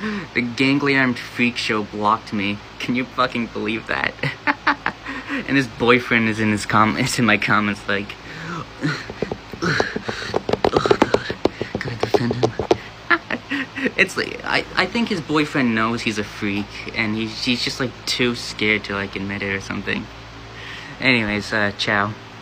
The gangly armed freak show blocked me. Can you fucking believe that? And his boyfriend is in his my comments like, oh god, gotta defend him. It's like, I think his boyfriend knows he's a freak, and he's just like too scared to like admit it or something. Anyways, ciao.